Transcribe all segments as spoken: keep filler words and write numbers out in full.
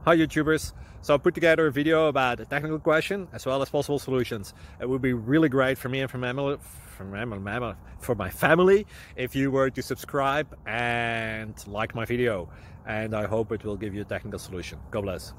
Hi YouTubers! So I put together a video about a technical question as well as possible solutions. It would be really great for me and for, mammal, for, mammal, for my family if you were to subscribe and like my video. And I hope it will give you a technical solution. God bless.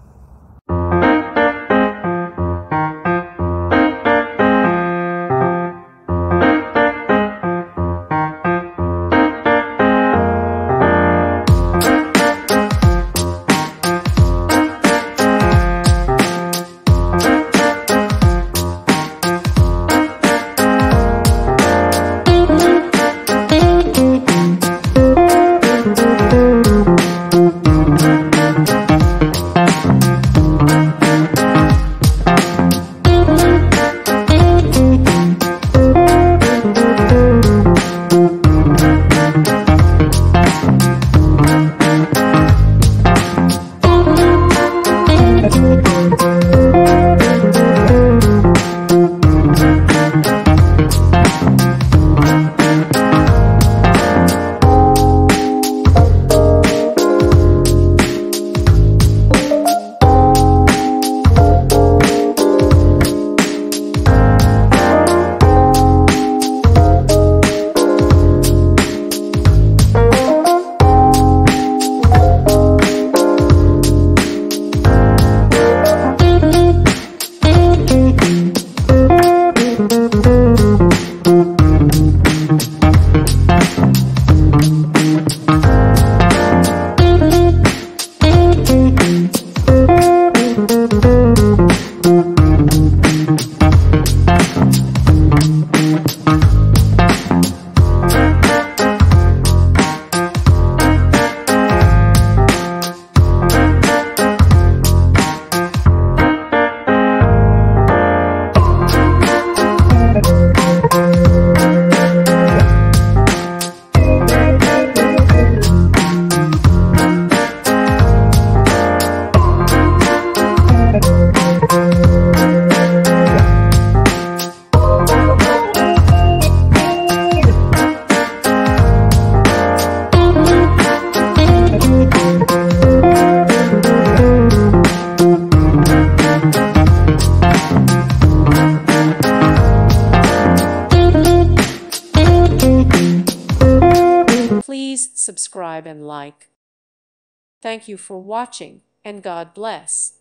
Please subscribe and like. Thank you for watching, and God bless.